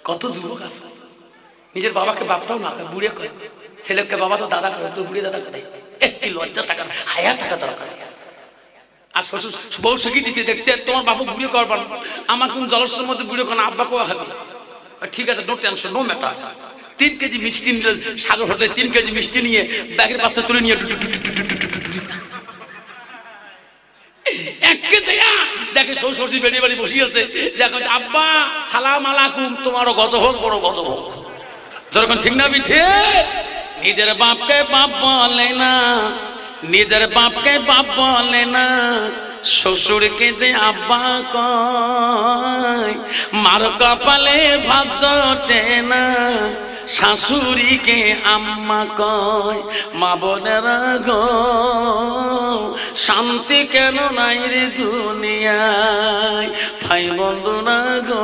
কত যুবক আছে নিজের বাবাকে বাপটাও না করে, বুড়ে করে, ছেলেকে বাবা তো দাদা করে, তোর বুড়ি দাদা করে। কি লজ্জা থাকা, হায়া থাকা দরকার। আর শ্বশুর বউ শিখিয়ে দিচ্ছে, দেখছে তোমার বাবু বুড়ে করবার, আমার কোন জলস্যের মধ্যে বুড়ে করে আব্বাকেও হবে। ঠিক আছে, no tension, no matter. 3 KG মিষ্টি নিয়ে সাগর হোটেলে 3 কেজি মিষ্টি নিয়ে ব্যাগের পাশে তুলে নিয়ে দেখে শ্বশুর বেরিয়ে বাড়ি বসিয়ে আছে, দেখো আব্বা সালাম আলাইকুম, তোমারও গজব হোক, বড় গজব হোক। যখন ঠিক না বিঠে, নিজের বাপকে বাপ বলে না, নিজের বাপকে বাপ বলে না, শ্বশুরকে যে আব্বা কয়, মার কপালে ভাত জোটে না, শাশুড়িকে আম্মা কয়। মা বোনেরা গো, শান্তি কেন নাই রে দুনিয়ায়, ভাই বন্ধুরা গো,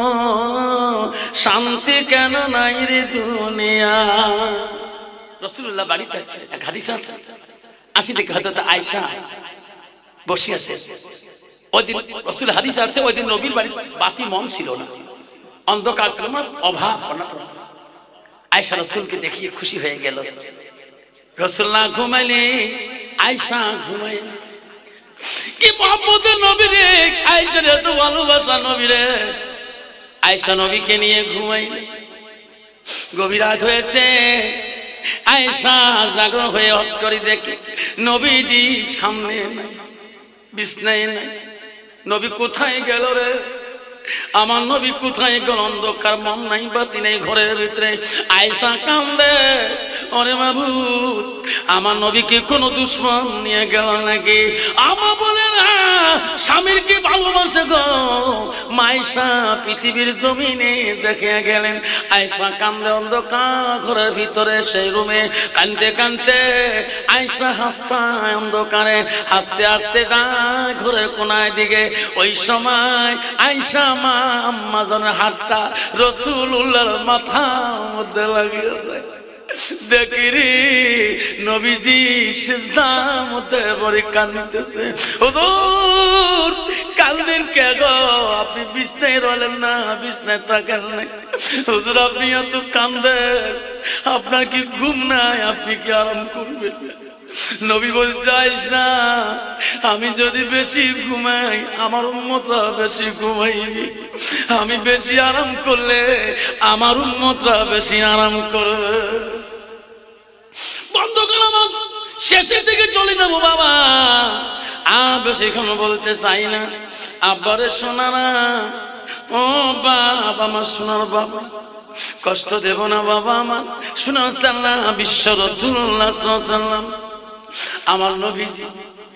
শান্তি কেন নাই রে দুনিয়ায়। রাসূলুল্লাহ বাড়িতে আছে, এক হাদিস আছে, আসি দেখে হযরত আয়েশা বসে আছে। ওই দিন রাসূল হাদিস আছে, ওই দিন নবীর বাড়ি বাতি মম ছিল না, অন্ধকার ছিল, অভাব অনটন। আয়েশা রাসূলকে দেখিয়ে খুশি হয়ে গেল। রাসূলুল্লাহ ঘুমাইলে আয়েশা ঘুমাই, কি মহব্বতের নবী রে, আয়েশার এত ভালোবাসা নবী রে। আয়েশা নবীকে নিয়ে ঘুমাইলে, গভীর রাত হয়েছে, আয়েশা জাগরণ হয়ে হট করে দেখে নবীজি সামনে নাই, বিছনায় নাই। নবী কোথায় গেল রে, আমার নবী কোথায় গেল? অন্ধকার, মন নাই বাতি নাই ঘরের ভিতরে। আয়েশা কান্দে, ওরে মাবুদ, আমার নবীকে কোনো দুশ্মন নিয়ে গেল নাকি? আমার বলে না, স্বামীর কি ভালোবাসে গো। আয়েশা পৃথিবীর জমিনে দেখে গেলেন। আয়েশা কান্দে, অন্ধকার ঘরের ভিতরে সেই রুমে কান্দতে কান্দতে আয়েশা হাসতায়, অন্ধকারে হাসতে হাসতে যায় ঘরের কোনায় দিকে। ওই সময় আয়েশা মা আম্মা জনের হাতটা রাসূলুল্লাহর মাথার মধ্যে লাগিয়ে যায়। দেখি রে নবীজি সিজদার মধ্যে পড়ে কাঁদতেছে। হুজুর কাঁদলেন কে গো? আপনি বিছনায় রইলেন না, বিছনায় থাকেন না। হুজুর আপনি এত কাঁদেন, আপনার কি ঘুম নাই? আপনি কি আরাম করবেন? নবী বলছে, আয়েশা আমি যদি বেশি ঘুমাই, আমার উম্মতরা বেশি ঘুমাইবে। আমি বেশি আরাম করলে আমার উম্মতরা বেশি আরাম করবে। বন্ধ করলাম, শেষের দিকে চলে যাবো বাবা, আর বেশিক্ষণ বলতে চাই না। আব্বারে শোনা না, ও বাবা আমার সোনার বাবা, কষ্ট দেব না বাবা আমার। শোনা সাল্লাহ বিশ্ব রাসূলুল্লাহ সাল্লাল্লাহু আলাইহি ওয়াসাল্লাম, আমার নবীজি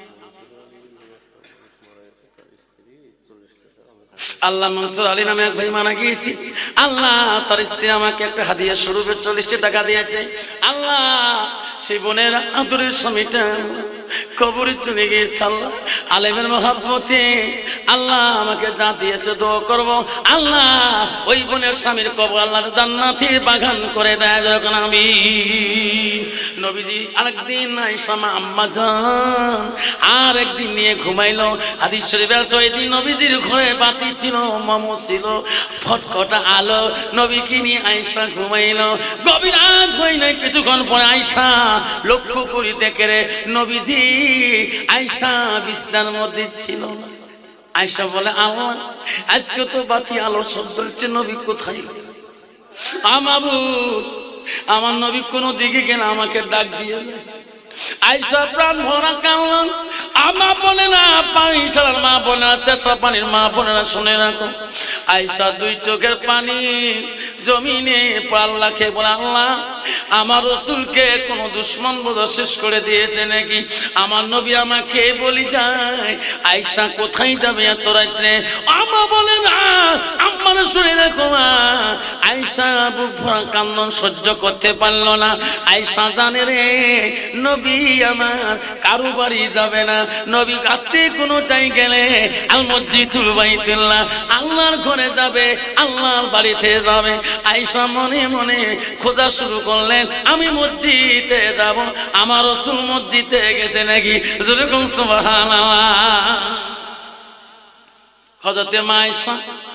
আল্লাহ মনসুর আলী নামে এক ভাই মারা গিয়েছে। আল্লাহ তার স্ত্রী আমাকে একটা হাদিয়া স্বরূপে 40 টাকা দিয়েছে। আল্লাহ সেই বোনের আদরের স্বামীটা কবরে চলে গিয়েছে। আল্লাহ আলেমের মহব্বতে আল্লাহ আমাকে যা দিয়েছে দোয়া করবো, আল্লাহ ওই বোনের স্বামীর কবর আল্লাহর জান্নাতের বাগান করে দেয়। যখন আমি নবীজি আরেকদিন আয়েশা মা আম্মা জান আরেকদিন নিয়ে ঘুমাইলো। হাদিস শরীফে আছে ওই দিন নবীজির ঘরে বাতি ছিল, মোমো ছিল, ফটকটা আলো। নবীকে নিয়ে আয়েশা ঘুমাইলো। গভীর রাত হয় নাই, কিছুক্ষণ পরে আয়েশা লক্ষ্য করি দেখে রে নবীজি আয়েশা বিছনার মধ্যে ছিল না। আয়েশা বলে, আল্লাহ আজকে তো বাতি আলো সব জ্বলছে, নবী কোথায়? আমাবুদ আমার নবী কোনো দিকে গেলে আমাকে ডাক দিয়ে। আয়েশা প্রাণ ভরা কাঁদলেন। আমা বলে না, পানি ছাড়ার মা বলে না, চেঁচা পানির মা বলে না, শুনে রাখো। আয়েশা দুই চোখের পানি জমিনে পাল্লা খেয়ে বলে, আল্লাহ আমার রাসূলকে কোন দুশমন বোঝা শেষ করে দিয়েছে নাকি? আমার নবী আমাকে বলি যায়, আয়েশা কোথায় যাবে এত রাত্রে? আমা বলে না, আম্মারে শুনে রাখো মা। আয়েশা বুক ভরা কান্দন সহ্য করতে পারলো না। আয়েশা জানে রে নবী আমার কারো বাড়ি যাবে না, নবী কাঁদতে কোনোটাই গেলে আল মসজিদুল বাইতুল্লাহ আল্লাহর ঘরে যাবে, আল্লাহর বাড়িতে যাবে। আয়েশা মনে মনে খোঁজা শুরু করলেন, আমি মসজিদে যাব, আমার রাসূল মসজিদে গেছে নাকি? যেরকম সুবহানাল্লাহ। হযরতে মা আয়েশা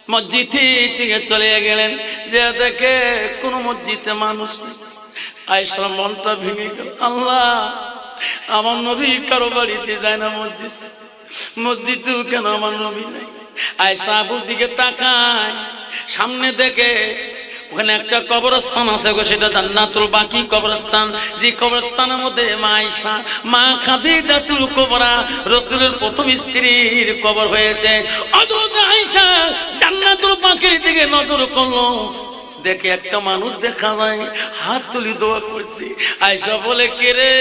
মসজিদ থেকে চলে গেলেন, যে দেখে কোন মসজিদে মানুষ নেই। আয়েশার মনটা ভেঙে গেল, আল্লাহ আমার নবী কারো বাড়িতে যায় না, মসজিদেও কেন আমার নবী নেই। আয়েশা আবুর দিকে তাকায়, সামনে দেখে ওখানে একটা কবরস্থান আছে গো, সেটা জান্নাতুল বাকি কবরস্থান। যে কবরস্থানের মধ্যে মা আয়েশা, মা খাদিজাতুল কুবরা, রাসূলের প্রথম স্ত্রীর কবর হয়েছে। হযরত আয়েশা জান্নাতুল বাকির দিকে নজর করলো, দেখে একটা মানুষ দেখা যায়, হাত তুলি দোয়া করছে। আয়েশা বলে, কে রে?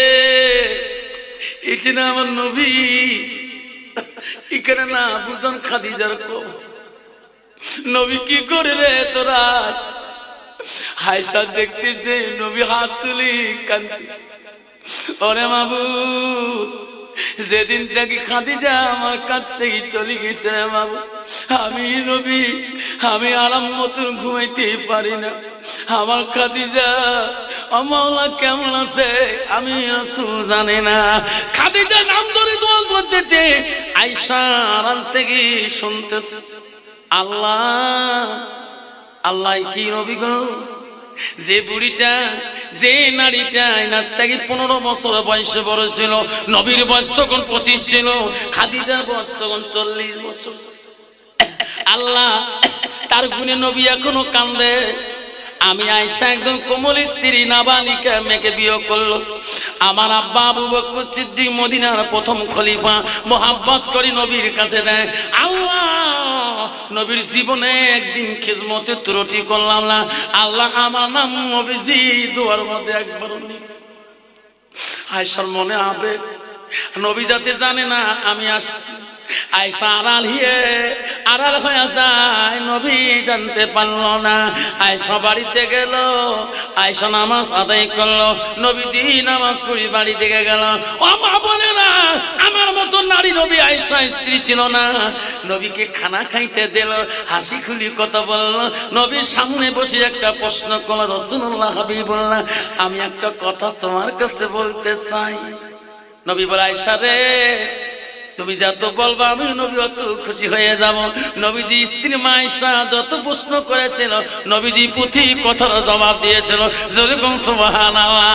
এখানে আমার নবী, এখানে না বুঝন খাদিজার কবর। নবী কি করে রে তোরা? আয়েশা দেখতেছে নবী হাত তুলি কাঁদতেছে, ওরে মাবুদ, যেদিন থেকে খাদিজা আমার কাছ থেকে চলে গেছে মাবুদ, আমি নবী আমি আরাম মতন ঘুমাইতে পারি না। আমার খাদিজা মাওলা কেমন আছে আমি রাসূল জানি না। খাদিজা নাম ধরে দোয়া করতেছে, আয়েশা আড়াল থেকে শুনতেছে, আল্লাহ আল্লাহ কি নবী গো, যে বুড়িটা, যে নারীটা এনার থেকে 15 বছর বয়সে বড় ছিল, নবীর বয়স তখন 25 ছিল, খাদিজার বয়স তখন 40 বছর। আল্লাহ তার গুণে নবী এখনো কান্দে। আমি আয়েশা একজন কোমল স্ত্রী, নাবালিকা মেয়েকে বিয়ে করলো। আমার আব্বা আবু বকর সিদ্দিক মদিনার প্রথম খলিফা, মোহাব্বত করে নবীর কাছে দেয়। আল্লাহ নবীর জীবনে একদিন খিদমতে ত্রুটি করলাম না, আল্লাহ আমার নাম নবীজি দুয়ার মধ্যে একবার নেই। আয়েশার মনে আবেগ, নবী যাতে জানে না আমি আসছি। আয়েশা আড়াল হয়ে যায়, নবী জানতে পারলো না। আয়েশা বাড়িতে গেল, আয়েশা নামাজ আদায় করলো, নবীজি নামাজ পড়ি বাড়ি থেকে গেল। ও মা বলে না, আমার মতো নারী নবী আয়েশা স্ত্রী ছিল না। নবীকে খানা খাইতে দিল, হাসি খুলি কথা বললো, নবীর সামনে বসে একটা প্রশ্ন করলো, রাসূলুল্লাহ হাবিবুল্লাহ আমি একটা কথা তোমার কাছে বলতে চাই। নবী বলে, আয়েশা রে তুমি যত বলবা আমি নবী অত খুশি হয়ে যাব। নবীজি স্ত্রী মা আয়েশা যত প্রশ্ন করেছিল, নবীজি প্রতি কথার জবাব দিয়েছিল। যেরকম সুবহানাল্লাহ।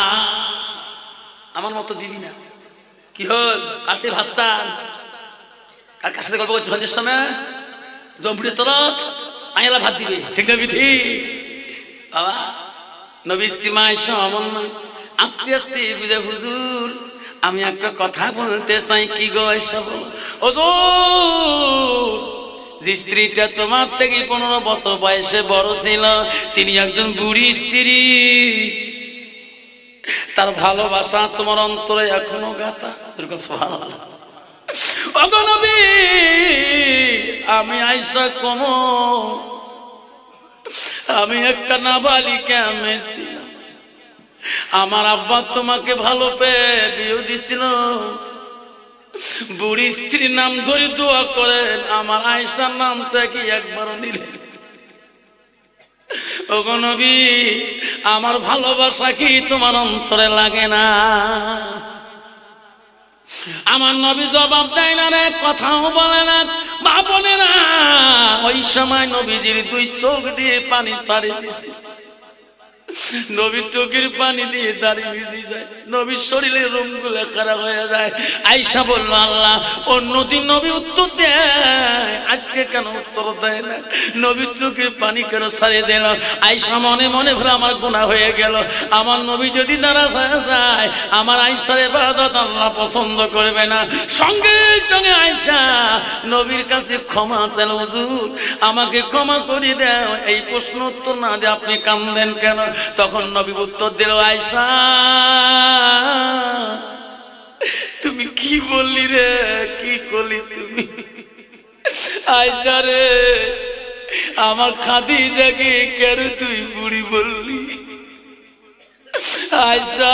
আমার মতো দিবি না, কি হল কালকে ভাবসান কার কার সাথে গল্প করছি সন্ধ্যের সময় জম্পুরের তরত আইলা ভাত দিবে, ঠিক না বিধি বাবা? নবী স্ত্রী মা আয়েশা অমন না, আস্তে আস্তে বুঝে, হুজুর আমি একটা কথা বলতে চাই। কি গো আয়েশা? হুজুর যে স্ত্রীটা তোমার থেকে 15 বছর বয়সে বড় ছিল, তিনি একজন বুড়ি স্ত্রী, তার ভালোবাসা তোমার অন্তরে এখনো গাথা। সুবহানাল্লাহ। ওগো নবী আমি আয়েশা কম, আমি একটা নাবালিকা মেয়ে ছিলাম, আমার আব্বা তোমাকে ভালো পেয়ে বিয়ে দিছিল। বুড়ি স্ত্রীর নাম ধরে দোয়া করেন, আমার আয়েশার নামটা কি একবারও নিলেন? ওগো নবী আমার ভালোবাসা কি তোমার অন্তরে লাগে না? আমার নবী জবাব দেয় না রে, কথাও বলে না। মা বলে না, ওই সময় নবীজির 2 চোখ দিয়ে পানি ছাড়ি দিছে। নবীর চোখের পানি দিয়ে দাড়ি ভিজে যায়, নবীর শরীরের রোমগুলো খারাপ হয়ে যায়। আয়েশা বলল, আল্লাহ অন্যদিন নবী উত্তর দেয়, আজকে কেন উত্তর দেয় না? নবীর চোখের পানি কেন ছাড়িয়ে দিল? আয়েশা মনে মনে ভরে আমার গুনাহ হয়ে গেল। আমার নবী যদি নারাজ হয়ে যায়, আমার আয়েশার ইবাদত আল্লাহ পছন্দ করবে না। সঙ্গে সঙ্গে আয়েশা নবীর কাছে ক্ষমা চাইল, হুজুর আমাকে ক্ষমা করে দাও। এই প্রশ্ন উত্তর না দিয়ে আপনি কাঁদেন কেন? তখন নবী উত্তর দিল, আয়েশা তুমি কি বললি রে, কি করলি তুমি? আয়েশা রে আমার খাদিজাকে কেন তুই বুড়ি বললি? আয়েশা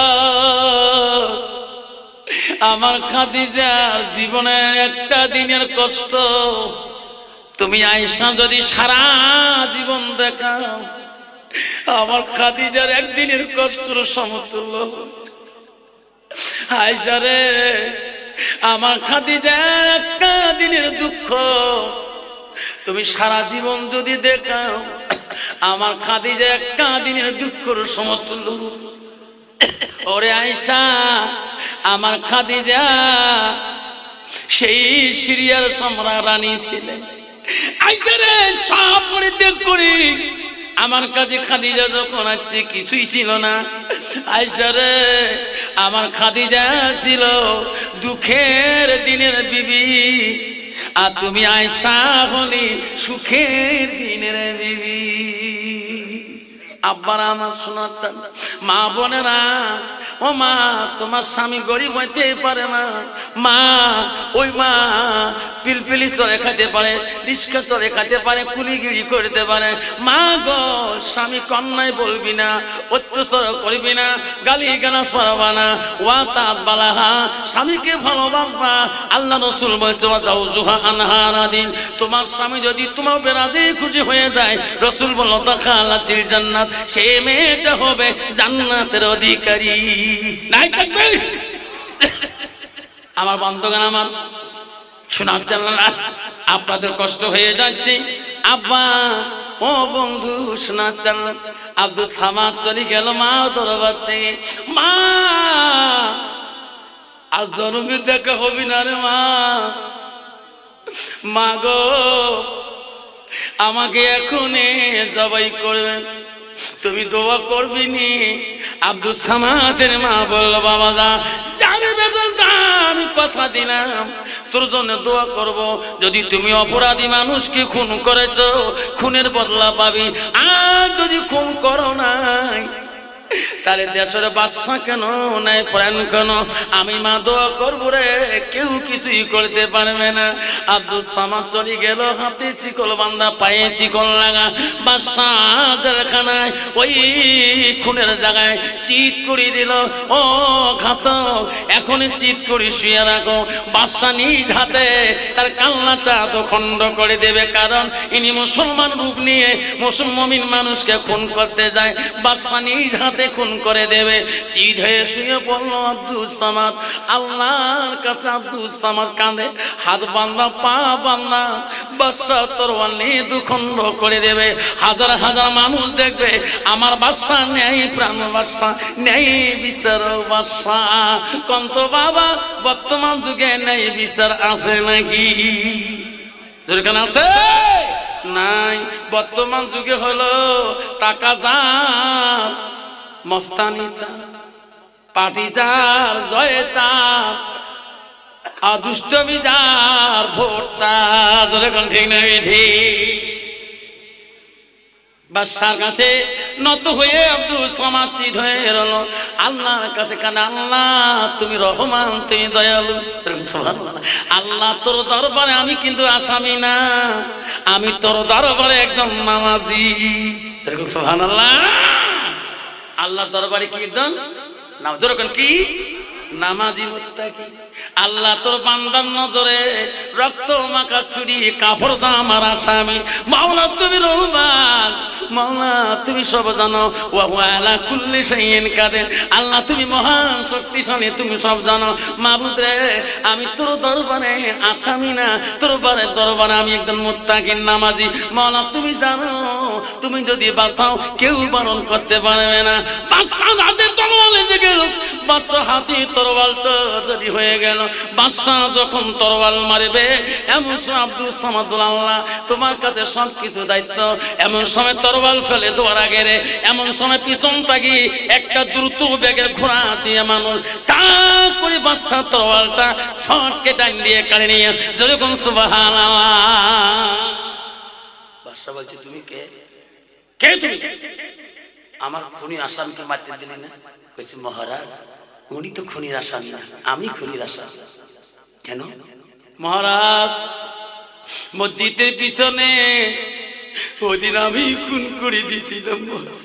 আমার খাদিজার জীবনে একটা দিনের কষ্ট তুমি আয়েশা যদি সারা জীবন দেখাও, আমার খাদিজার একদিনের কষ্টের সমতুল্য। আয়েশা রে আমার খাদিজার একটা দিনের দুঃখ তুমি সারা জীবন যদি দেখাও আমার খাদিজা একটা দিনের দুঃখের সমতুল্য। ওরে আয়েশা, আমার খাদিজা সেই সিরিয়ার সম্রাট রানী ছিলেন। আয়েশা রে, সব পরিত্যাগ করি আমার কাছে খাদিজা যখন আসছে কিছুই ছিল না। আয়েশা রে, আমার খাদিজা ছিল দুঃখের দিনের বিবি, আর তুমি আয়েশা হলি সুখের দিনের বিবি। আব্বারা আমার শোনার চান, মা বোনেরা, ও মা, তোমার স্বামী গরিব হইতে পারে মা, মা ওই মা পিলপিলি চলে খাইতে পারে, রিস্কা চলে খাইতে পারে, কুলিগিরি করতে পারে। মা গো, স্বামী কন্যায় বলবি না, অত্যাচার করবি না, গালি গালাজ পারবা না, ওয়া তাত বালাহা, স্বামীকে ভালোবাসবা। আল্লাহ রাসূল বলছে ওয়াজাউজুহা আনহারা দিন, তোমার স্বামী যদি তোমার বেরাদে খুশি হয়ে যায়, রাসূল বলল দাখালাতিল জান্নাত, সে মেয়েটা হবে জান্নাতের অধিকারী। নাই থাকবে আমার বন্ধুগণ, আমার শোনার জন্য আপনাদের কষ্ট হয়ে যাচ্ছে। আব্বা, ও বন্ধু, শোনার জন্য আব্দুল সামাদ চলে গেল মা দরবার থেকে। মা, আজ জন্মে দেখা হবি না রে মা। মা গো, আমাকে এখনই জবাই করবেন, তুমি দোয়া করবি নি? আব্দুল সামাদের মা বলল, বাবা যা, জানে বেটা যা, আমি কথা দিলাম তোর জন্য দোয়া করব। যদি তুমি অপরাধী মানুষকে খুন করেছো, খুনের বদলা পাবি। আর যদি খুন করো নাই, তাহলে দেশের বাদশা কেন নাই, প্রাণ কেন? আমি মা দোয়া করবো রে, কেউ কিছুই করতে পারবে না। আব্দুল সামাদ চলে গেল, হাতে শিকল বান্ধা, পায়ে শিকল লাগা, বাদশা জেলখানায় ওই খুনের জায়গায় চিৎ করে দিল। ও ঘাতক, এখনই চিৎ করে শুয়ে রাখো। বাদশা নিজ হাতে তার কান্নাটা তো খণ্ড করে দেবে, কারণ ইনি মুসলমান রূপ নিয়ে মুসলমান মানুষকে খুন করতে যায়। বাদশা নিজ হাতে খুন করে দেবে। চিৎ হয়ে শুয়ে পড়ল আব্দুল সামাদ। আল্লাহর কাছে আব্দুল সামাদ কাঁদে, হাত বান্ধা, পা বান্ধা, বাদশা তরোয়াল নিয়ে দুখণ্ড করে দেবে। হাজার হাজার মানুষ দেখবে আমার বাদশা নেই, প্রাণ বাদশা নেই, বিচার বাদশা। কন্ত বাবা, বর্তমান যুগে নেই বিচার আছে নাকি? যেখানে আছে নাই। বর্তমান যুগে হলো টাকা যার, মস্তানি তার, পার্টি যার, জয় তার, আর দুষ্টমি যার, ভোট তার। যেরকম ঠিক না ঠিক? বাদশার কাছে নত হয়ে আব্দুল সামাদ চিৎ হয়ে রইল। আল্লাহর কাছে কানে, আল্লাহ তুমি রহমান, তুমি দয়ালু। আল্লাহ, তোর দরবারে আমি কিন্তু আসামি না, আমি তোর দরবারে একদম নামাজি। সুবহানাল্লাহ। আল্লাহ দরবারে কি একদম নামাজ, যেরকম কি নামাজি মুত্তাকি। আল্লাহ তোর বান্দার নজরে রক্ত মাখা ছুরি, কাপড় দা আমার আসামি। মাওলা তুমি রহমান, মাওলা তুমি সব জানো। ওয়া হুয়া আলা কুল্লি শাইইন কাদির। আল্লাহ তুমি মহান শক্তিশালী, তুমি সব জানো। মাবুদ রে, আমি তোর দরবারে আসামি না, তোর দরবারে আমি একদম মুত্তাকি, নামাজি। মাওলা তুমি জানো, তুমি যদি বাঁচাও কেউ বারণ করতে পারবে না। বাদশা হাতে তরোয়াল এসে গেল, বাদশা হাতে তরোয়ালটা রেডি হয়ে গেল। বাদশা যখন তরোয়াল মারবে, এমন সময় আব্দুল সামাদ, আল্লাহ তোমার কাছে সব কিছু দায়িত্ব। এমন সময় তরোয়াল ফেলে দৌড় আগে রে, এমন সময় পিছন থাকি একটা দ্রুত বেগের ঘোড়া আসিয়া মানুষ টা করে বাদশা তরোয়ালটা শটকে ডান দিয়ে কাড়ে নিয়ে যেরকম সুবহানাল্লাহ। বাদশা বলছে, তুমি কে? কে তুমি? আমার খুনি আসামিকে মারতে দিলি না? কইছে, মহারাজ উনি তো খুনির আসামি না, আমি খুনির আসামি। কেন? মহারাজ, মসজিদের পিছনে ওদিন আমি খুন করে দিয়েছিলাম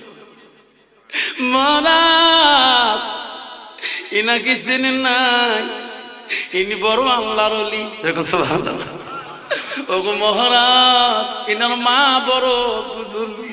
মহারাজ। ইনাকে চেনেন নাই? ইনি বড় আল্লাহর ওলি। সুবহানাল্লাহ। ওগো মহারাজ, ইনার মা বড় বুজুর্গ।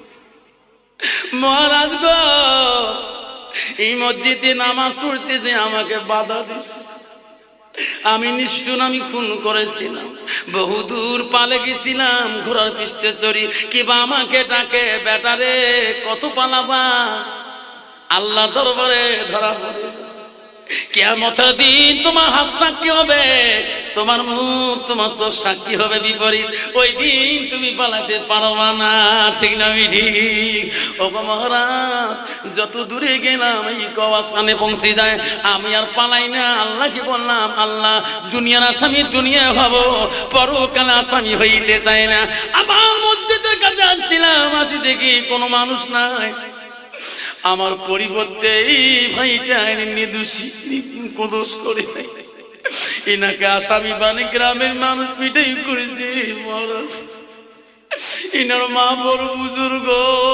মহারাজ গো, এই মসজিদে নামাজ পড়তে যে আমাকে বাধা দিছে, আমি নিষ্ঠুর, আমি খুন করেছিলাম, বহুদূর পালে গেছিলাম ঘোড়ার পিষ্টে চড়ি, কিবা আমাকে ডাকে বেটারে কত পালাবা, আল্লাহ দরবারে ধরা পড়ে। কিয়ামতের দিন তোমার হাত সাক্ষী হবে, তোমার মুখ তোমার চোখ সাক্ষী হবে বিপরীত, ওই দিন তুমি পালাতে পারবা না, ঠিক না ঠিক? ও মহারাজ, যত দূরে গেলাম এই কওয়াসানে পৌঁছে যায়, আমি আর পালাই না। আল্লাহকে বললাম, আল্লাহ দুনিয়ার আসামি দুনিয়া হব, পরকালে আসামি হইতে চাই না। আমার মধ্যে তোর কাছে আসছিলাম, আজ দেখি কোনো মানুষ নাই, আমার পরিবর্তে এই ভাইটা নির্দোষী দোষ করে নাই, এনাকে আসামি বানে গ্রামের মানুষ পিটাই করেছে। মহারাজ, এনার মা বড় বুজুর্গ,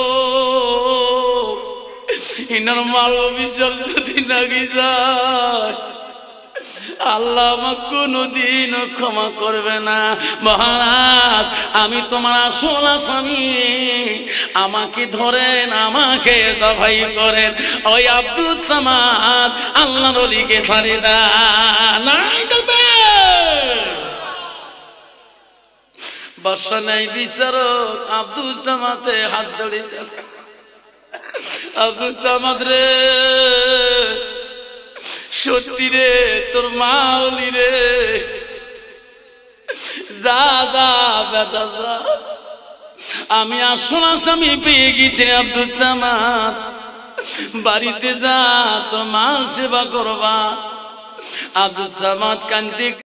এনার মার অভিশাপ যদি নাকি যায়, আল্লাহ আমাকে কোনদিন ক্ষমা করবে না। মহারাজ, আমি তোমার আসল আসামি, আমাকে ধরেন, আমাকে জবাই করেন, ওই আব্দুল সামাদ আল্লাহর ওলিকে ছাড়ে দেন। বর্ষা নাই বিচারক আব্দুল সামাদে হাত ধরে, আব্দুল সামাদ রে, সত্যি রে তোর মা ওলি রে, যা যা বেটা যা, আমি আসল আসামি পেয়ে গেছি আব্দুল সামাদ, বাড়িতে যা তোর মা সেবা করবা। আব্দুল সামাদ কান্দি